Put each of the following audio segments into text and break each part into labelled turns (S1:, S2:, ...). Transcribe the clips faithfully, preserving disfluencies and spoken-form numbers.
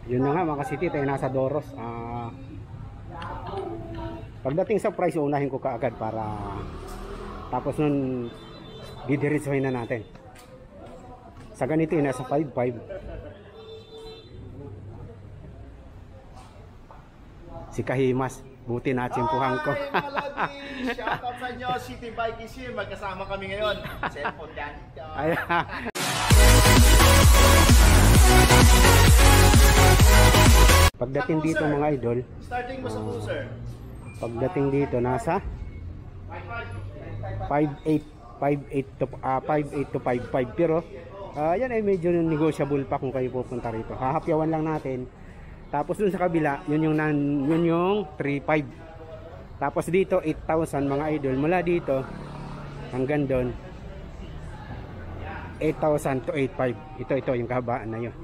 S1: Yun na nga mga ka-city, tayo nasa Doros. Uh, pagdating sa price, unahin ko kaagad para tapos nun didiretsuhin na natin. Sa ganito yun, nasa five five. Si Kahimas, buti na tsimpuhan ko.
S2: Malagi! Shoutout sa inyo, City Bike is here. Magkasama kami ngayon. Cellphone gadget ka.
S1: Pagdating dito mga idol,
S2: starting mo sa full sir.
S1: Pagdating dito nasa five eight to uh, five eight to five five, pero uh, yan ay medyo negotiable pa kung kayo pupunta rito. Hahapyawan lang natin. Tapos dun sa kabila, yun yung nan, yun yung three five. Tapos dito eight thousand mga idol. Mula dito hanggang doon eight thousand to eight five. Ito ito yung kahabaan na yun.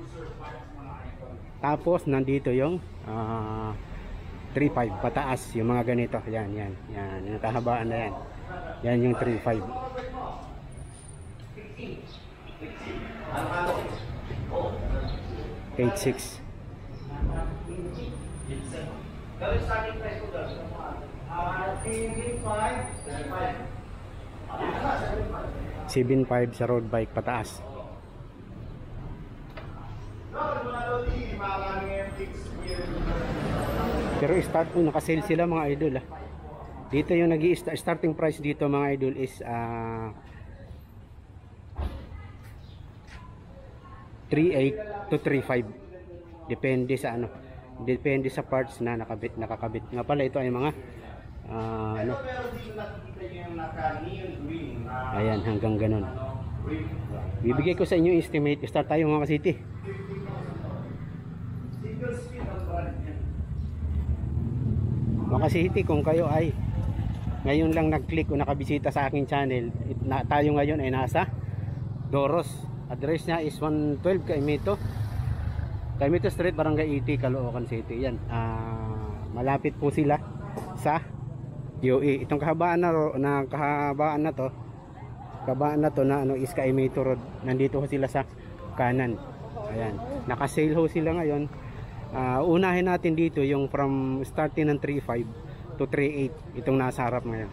S1: Tapos nandito yung uh, three five pataas, yung mga ganito. Yan, yan, yan, yung kahabaan na yan. Yan yung three five. eight six. seven five sa road bike pataas. Pero start po, naka-sale sila mga idol ah. Dito yung nag-starting price dito mga idol is uh, three eight to three five. Depende sa ano, depende sa parts na nakabit, nakakabit. Nga pala ito ay mga uh, ano, ayan, hanggang ganun. Bibigay ko sa inyo estimate. Start tayo mga ka-city. Mga city, kung kayo ay ngayon lang nag-click o nakabisita sa aking channel, na, tayo ngayon ay nasa Doros. Address niya is one twelve Caimito Caimito Street, Barangay eighty, Caloocan City. Yan, uh, malapit po sila sa U A. Itong kahabaan na, na kahabaan na to, kahabaan na to na ano is Caimito Road. Nandito ho sila sa kanan. Ayan, naka-sale ho sila ngayon. Uh, unahin natin dito yung from starting ng three five to three eight, itong nasa harap ngayon.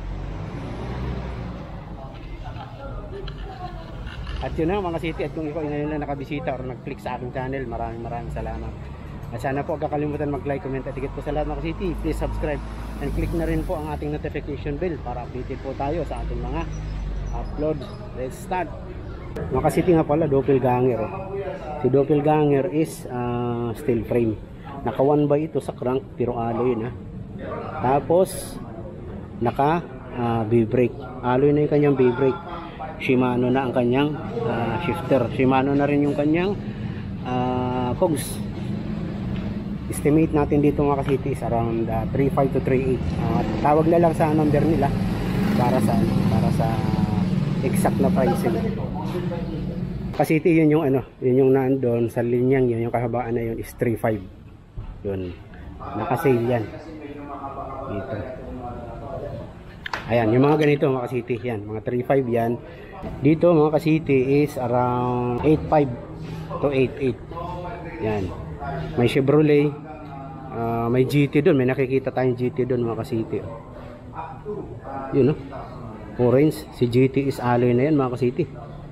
S1: At yun na mga city, at kung ikaw ngayon lang nakabisita or nag-click sa aking channel, maraming maraming salamat. At sana po huwag kakalimutan mag-like, comment at higit po sa lahat mga city, please subscribe and click na rin po ang ating notification bell para updated po tayo sa ating mga upload. Let's start. Mga city nga pala, doppelganger oh. Si doppelganger is uh, steel frame. Naka one by ito sa crank, pero alloy na. Tapos naka uh, B-brake. Alloy na yung kanyang B-brake. Shimano na ang kanyang uh, shifter. Shimano na rin yung kanyang uh, cogs. Estimate natin dito mga ka-city is around uh, three five to three eight. Uh, tawag na lang sa number nila para sa para sa exact na pricing. Kasi ito yun yung ano, yun yung nandoon sa linyang yun, yung kahabaan na yun is three five. Yun, naka-sale yan dito. Ayan, yung mga ganito mga ka-city, yan, mga three five yan. Dito mga ka-city is around eight five to eight eight. Yan, may Chevrolet, uh, may G T doon, may nakikita tayong G T doon mga ka-city. Yun no, orange, si G T is alloy na yan mga ka-city.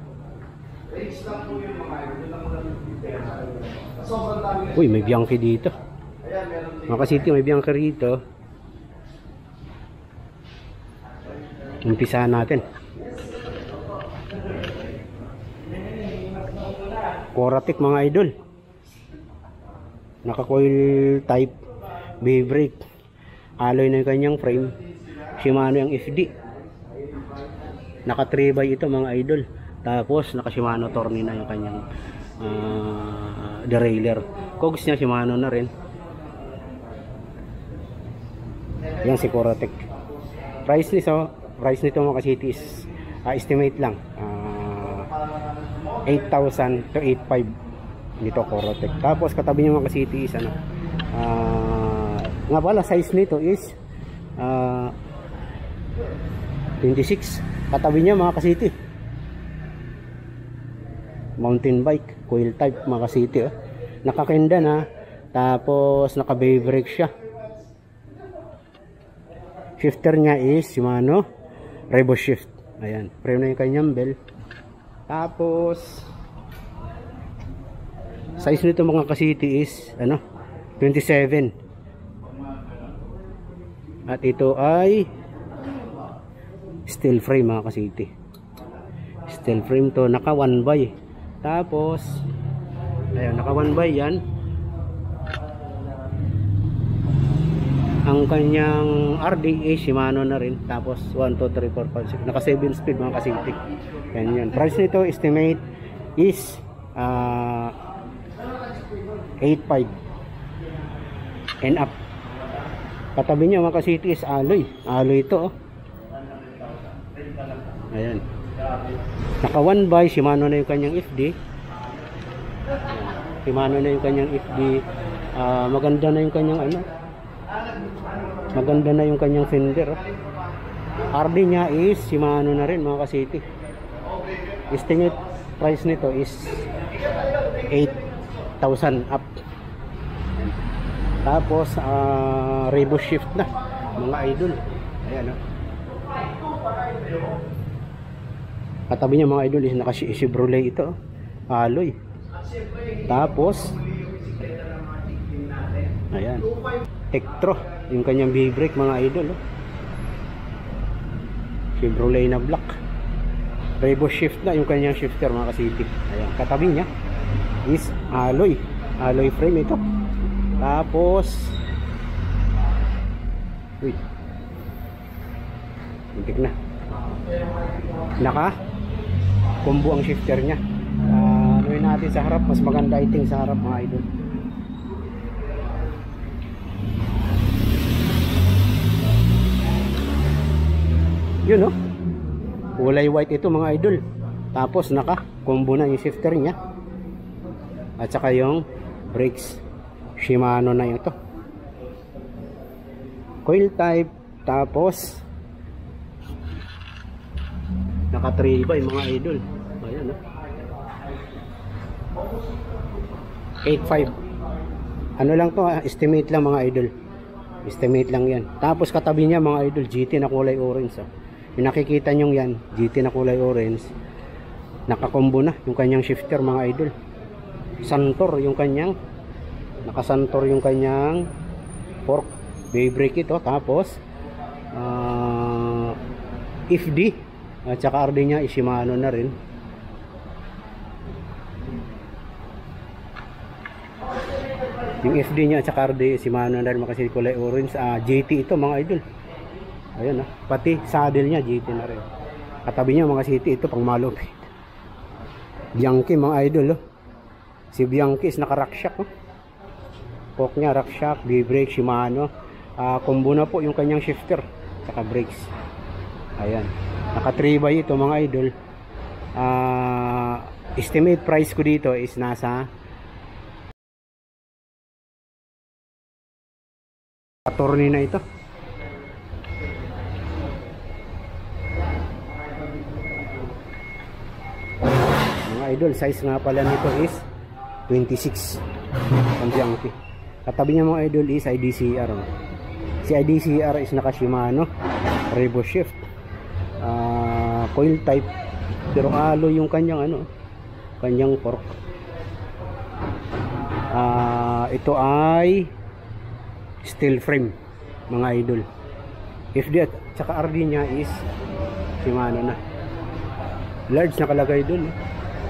S1: Uy, may Bianchi dito. Mga ka-city, may Bianchi rito. Umpisahan natin. Coratic mga idol. Naka-coil type, B-brake. Alloy na yung kanyang frame. Shimano yung F D. Naka three by ito mga idol. Tapos naka Shimano Torni na yung kanyang uh, derailleur. Cogs niya Shimano na rin. Yan si Coratec. Price nito, price nito mga ka-city is uh, estimate lang uh, eight thousand to eight five nito Coratec. Tapos katabi niya mga ka-city is ano, uh, nga pala size nito is uh, twenty-six. Katabi niya mga ka-city, mountain bike, coil type mga ka-city oh. Nakakenda na. Tapos naka bay brake siya. Shifter niya is Shimano Revo Shift. Ayan, frame na yung kanyang bell. Tapos size nito mga ka-city is ano, twenty-seven. At ito ay steel frame mga ka-city. Steel frame to, naka one by. Tapos ayan, naka one by yan. Ang kanyang R D A Shimano na rin. Tapos one, two, three, four, five, six. Naka seven speed mga ka-city. Yan yan. Price nito estimate is uh, eight five and up. Katabi niya mga ka-city is alloy. Alloy ito oh. Ayan. Naka one by. Shimano na yung kanyang F D. Shimano na yung kanyang F D. uh, Maganda na yung kanyang ano, maganda na yung kanyang fender. R D niya is Shimano na rin mga ka-city. Estimate price nito is eight thousand up. Tapos uh, Revo Shift na mga idol. Ayan o. Katabi niya mga idol is naka Chevrolet ito. Alloy. Tapos ayan, Tektro yung kanyang B-brake mga idol oh. Chevrolet na black. Revo Shift na yung kanyang shifter mga ka-city. Ayan, katabi niya is alloy. Alloy frame ito. Tapos uy, muntik na. Naka combo ang shifter niya. uh, Anuin natin sa harap. Mas maganda iting sa harap mga idol. Yun oh, kulay white ito mga idol. Tapos naka combo na yung shifter niya. At saka yung brakes Shimano na ito. Coil type. Tapos naka three by mga idol. Ayan oh, eight five. Ano lang to, estimate lang mga idol. Estimate lang yan. Tapos katabi niya mga idol G T na kulay orange oh. Yung nakikita nyo yan, G T na kulay orange. Nakakombo na yung kanyang shifter mga idol. Santor yung kanyang, nakasantor yung kanyang fork. Bay brake ito. Tapos uh, F D at saka R D niya Shimano na rin. Yung F D niya at saka R D Shimano na rin kasi kulay orange. uh, G T ito mga idol. Ayan ah, pati saddle niya G T na rin. Katabi niya mga city ito pang malupit. Bianchi mga idol oh. Si Bianchi is naka rack shock oh. Fork niya rack shock, B-brake Shimano. uh, Combo na po yung kanyang shifter saka brakes. Ayan, naka three by ito mga idol. uh, Estimate price ko dito is nasa attorney na ito. Mga idol, size nga pala nito is twenty-six. Ang Bianchi. Katabi niya mga idol is I D C R. Si I D C R is naka Shimano Revo Shift. uh, Coil type. Pero alloy yung kanyang ano, kanyang fork. uh, Ito ay steel frame mga idol. F D at saka R D niya is Shimano na. Large nakalagay dun eh.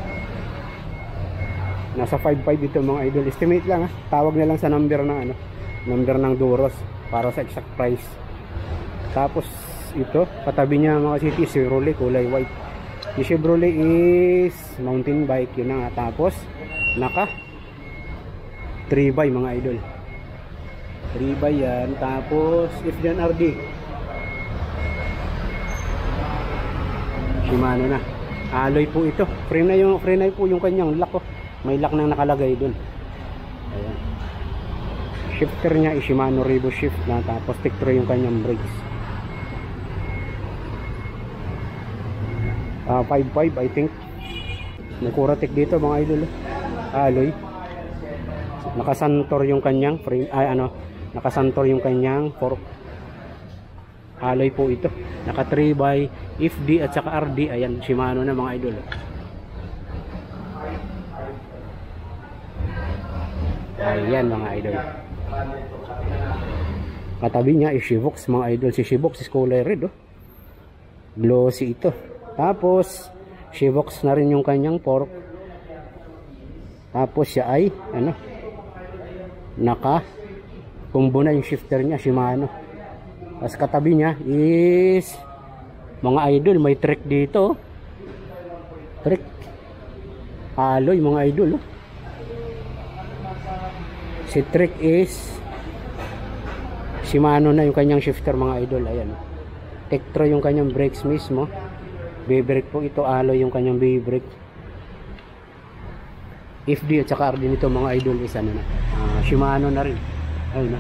S1: Nasa five five ito mga idol. Estimate lang ha. Tawag na lang sa number ng ano, number ng Duros para sa exact price. Tapos ito, katabi niya mga city Chevrolet kulay white. Yung Chevrolet is mountain bike yun na nga. Tapos naka three by mga idol. three by yan. Tapos if yan R D Shimano na. Alloy po ito. Frame na yung frame na po yung kanyang lock oh. May lock nang nakalagay dun. Ayan. Shifter niya is Shimano Revo Shift na. Tapos Tektro yung kanyang brakes. uh, five five I think. May Curatek dito mga idol. Alloy. Nakasantor yung kanyang frame, ay ano, nakasantor yung kanyang fork. Alloy po ito. Naka three by F D at saka R D. Ayan, Shimano na mga idol. Ayan mga idol. Katabi niya is Shivox mga idol. Si Shivox is kulay red oh. Glossy ito. Tapos Shivox na rin yung kanyang fork. Tapos siya ay ano, naka combo na yung shifter niya Shimano. Tapos katabi niya is mga idol, may trick dito. Trick alloy mga idol oh. Si trick is Shimano na yung kanyang shifter mga idol. Ayan. Tektro yung kanyang brakes mismo. B-brake po ito, alloy yung kanyang B-brake. F D at saka R D nito mga idol is ano na. Uh, Shimano na rin. Ayun na.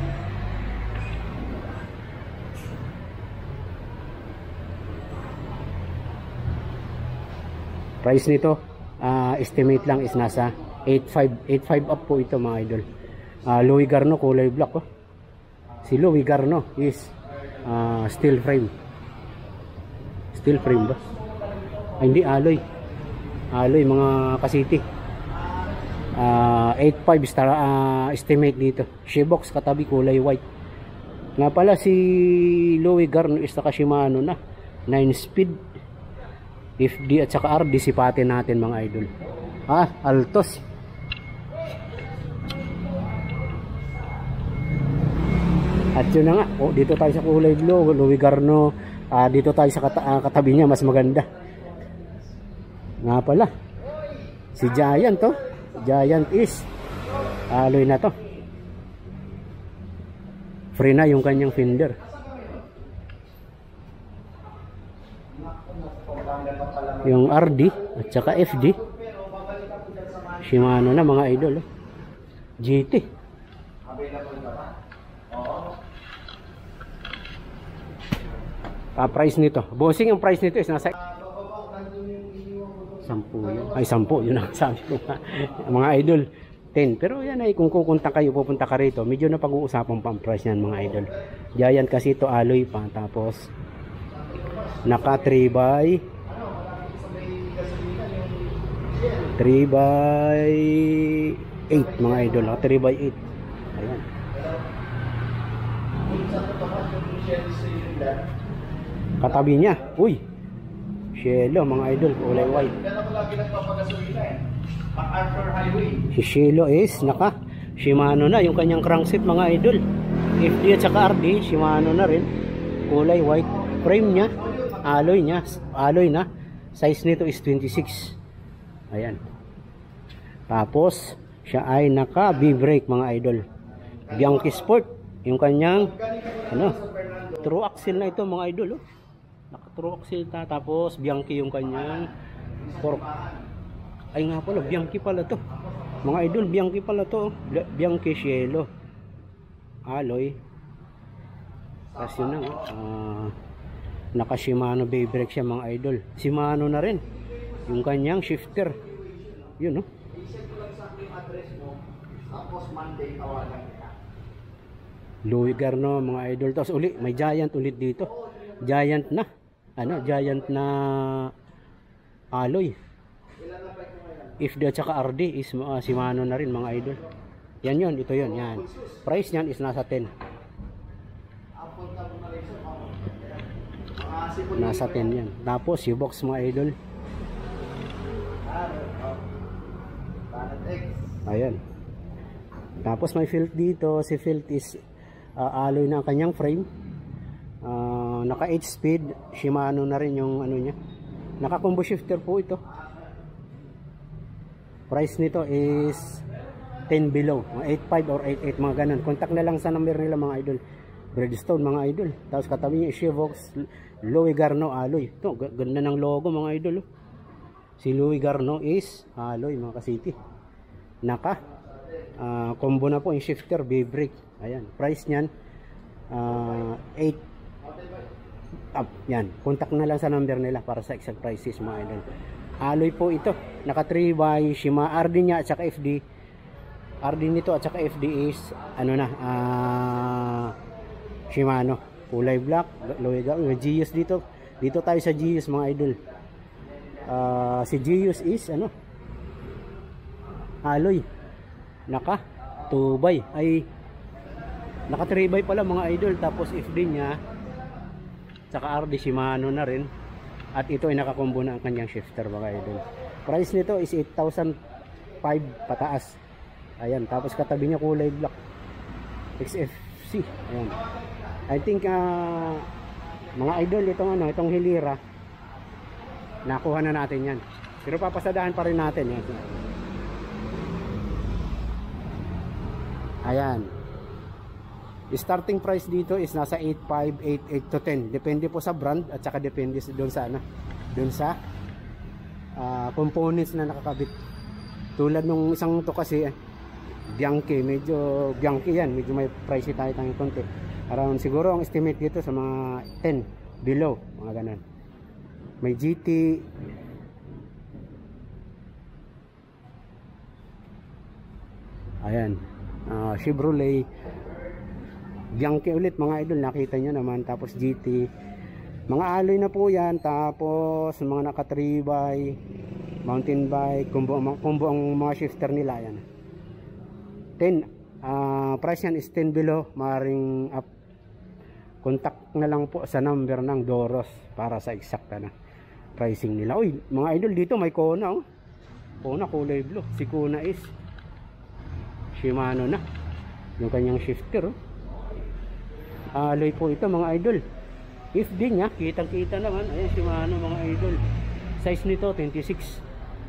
S1: Price nito, uh, estimate lang is nasa eight five up po ito mga idol. Uh, Louis Garno kulay black oh. Si Louis Garno is uh, steel frame. Steel frame ba? Ay, hindi, alloy. Alloy mga kasiti. Uh, eight five star uh, estimate dito. Shivox katabi kulay white. Nga pala si Louis Garno is naka Shimano na nine speed F D at saka R D. Sipatin natin mga idol. Ah, Altos. At yun na nga, oh, dito tayo sa kulay blue, Louis Garno, uh, dito tayo sa kata uh, katabi niya, mas maganda. Nga pala, si Giant to, Giant is, alloy na to. Free na yung kanyang fender. Yung R D at saka F D, Shimano na mga idol. Oh. G T. Ah, price nito. Bossing, yung price nito is nasa sampu yun. Ay, sampu. Yun ang sabi ko. Mga idol, ten. Pero yan ay, kung kukunta kayo, pupunta ka rito, medyo na pag-uusapan pa ang price yan mga idol. Giant kasi ito, alloy pa. Tapos, naka three by three by eight mga idol. Naka three by eight. Ayan. Katabi niya, uy, Shelo mga idol, kulay white. Si Shelo is naka Shimano na yung kanyang crankset mga idol. F D at saka R D, Shimano na rin, kulay white. Frame niya, alloy niya, alloy na. Size nito is twenty-six. Ayan. Tapos siya ay naka B-brake mga idol. Bianchi Sport yung kanyang ano, true axle na ito mga idol oh. Naka true axle ta, tapos Bianchi yung kanyang fork. Ay nga pala, Bianchi pala to mga idol, Bianchi pala to. Bianchi Shelo alloy. Tapos yun na uh, naka Shimano B-brake siya mga idol. Shimano na rin yung kanyang shifter. Yun no. Louis Garno mga idol. Tapos uli, may Giant ulit dito. Giant na. Ano, Giant na alloy. If D at saka R D is uh, Shimano na rin mga idol. Yan yun, ito yun. Yan. Price niyan is nasa ten. Nasa ten yan. Tapos yung box mga idol. Ayan. Tapos may filt dito. Si filt is uh, alloy na ang kanyang frame. Uh, naka eight speed. Shimano na rin yung ano niya. Naka combo shifter po ito. Price nito is ten below. eight five or eight eight mga ganun. Contact na lang sa number nila mga idol. Bridgestone mga idol. Tapos katabi niya Shivox Louis Garno alloy. Ito, ganda ng logo mga idol. Oh. Si Louis Garno is alloy mga kasiti. Naka uh, combo na po yung shifter B-brake. Ayan, price niyan uh, eight up. Yan, contact na lang sa number nila para sa exact prices mga idol. Alloy po ito. Naka three by Shimano R D niya at saka F D. R D nito at saka F D is ano na, ah, Shimano. Kulay black, Loiga, Gius dito. Dito tayo sa Gius mga idol. Ah, si Gius is ano? Alloy. Naka two by ay naka three by pala mga idol. Tapos F D niya saka R D Shimano na rin. At ito ay nakakombo na ang kanyang shifter mga idol. Price nito is eight thousand five pataas. Ayan, tapos katabi niya kulay black X F C. Ayan. I think uh, mga idol itong ano, itong Hilira nakuha na natin yan. Pero papasadahan pa rin natin yan. Ayan. Starting price dito is nasa eight five, eight eight to ten. Depende po sa brand at saka depende doon sa ano, doon sa uh, components na nakakabit. Tulad nung isang to kasi Bianchi, medyo Bianchi yan, medyo may price tayo tayong konti. Around siguro ang estimate dito sa mga ten below, mga ganun. May G T, ayan, uh, Chevrolet, Bianchi ulit mga idol, nakita nyo naman. Tapos G T, mga alloy na po yan. Tapos mga naka three by, mountain bike, combo, combo ang mga shifter nila yan. ten, uh, price yan is ten below, maring up. Contact na lang po sa number ng Doros para sa eksakta na pricing nila. Uy, mga idol, dito may Kona, oh. Kona kulay blue. Si Kona is Shimano na yung kanyang shifter, oh. Alloy po ito mga idol. If D niya, kitang kita naman. Ayan, Shimano mga idol. Size nito twenty-six.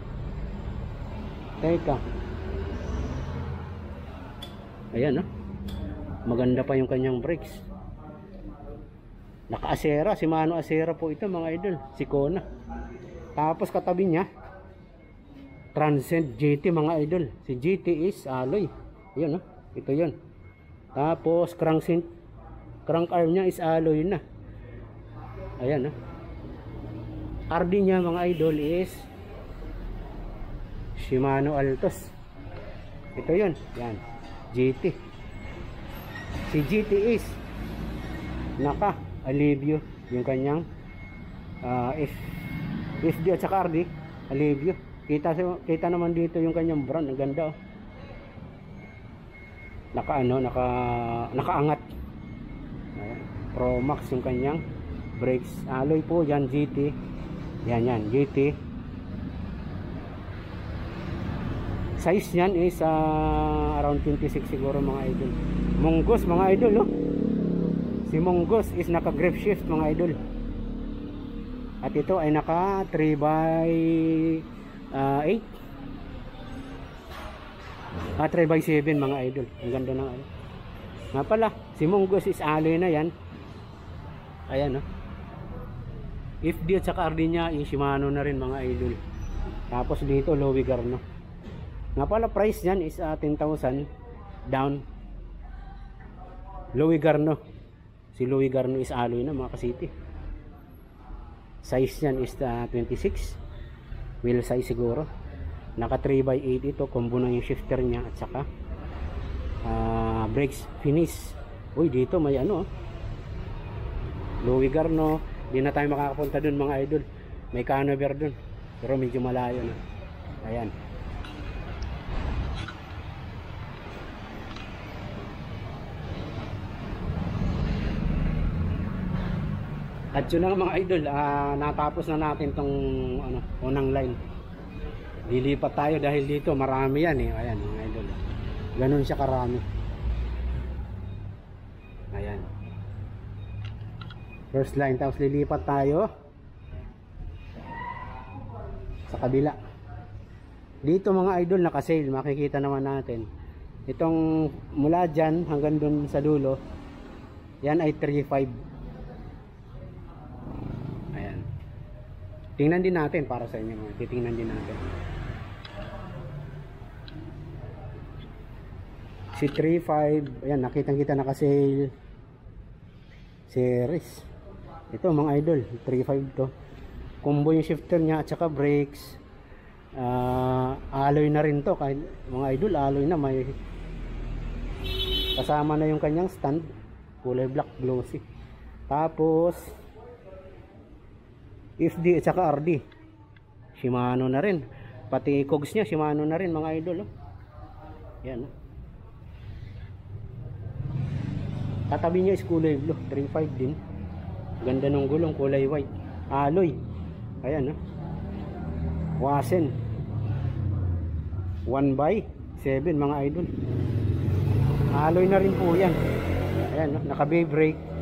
S1: Teka, ayan, oh. Maganda pa yung kanyang brakes. Naka-Acera, Shimano Acera po ito mga idol. Si Kona. Tapos katabi niya Transcend G T mga idol. Si G T is alloy. Ayan, oh. Ito yun. Tapos crankshaft, crank arm niya is alloy na. Ayan, oh. R D niya mga idol is Shimano Altos. Ito yun. Yan. G T. Si G T is naka Alivio yung kanyang uh, F, F D at saka R D. Alivio. Kita, kita naman dito yung kanyang brand. Ang ganda, oh. Naka ano, naka nakaangat. Ayan. Pro Max yung kanyang brakes. Alloy po yan, G T. Yan yan, G T. Size niyan is uh, around twenty-six siguro mga idol. Mongoose mga idol, oh. Si Mongoose is naka grip shift mga idol. At ito ay naka three by eight. Ah, three by seven mga idol. Ang ganda ng ano. Nga pala, si Mongoose is alloy na yan. Ayan, oh. F D at saka R D niya yung Shimano na rin mga idol. Tapos dito Louis Garno. Nga pala price niyan is uh, ten thousand down. Louis Garno. Si Louis Garno is alloy na mga kasiti. Size niyan is uh, twenty-six. Wheel size siguro. Naka three by eight ito. Combo na yung shifter niya at saka uh, brakes finish. Uy, dito may ano, Louis Garno. Di na tayo makakapunta dun mga idol. May canover dun. Pero medyo malayo na. Ayan. At yun na mga idol, uh, natapos na natin tong ano, unang line. Lilipat tayo dahil dito marami yan eh. Ayan mga idol. Ganun siya karami. Ayan. First line, tapos lilipat tayo sa kabila. Dito mga idol naka-sale, makikita naman natin. Itong mula dyan hanggang dun sa dulo, yan ay three five. Tingnan din natin para sa inyo mga. Titingnan din natin. Si three five, ayan, nakitang-kita naka-sale. Series. Ito mga idol, three five to. Combo yung shifter niya at saka brakes. Ah, alloy na rin to, kahit mga idol, alloy na, may kasama na yung kanyang stand, kulay black glossy. Tapos F D at saka R D, Shimano na rin, pati cogs niya Shimano na rin mga idol, oh. Yan, oh. Katabi niya is kulay blue, three five din. Ganda ng gulong, kulay white. Alloy. Ayan, oh. Wasen. one by seven mga idol. Alloy na rin po yan. Ayan, oh. Naka bay brake.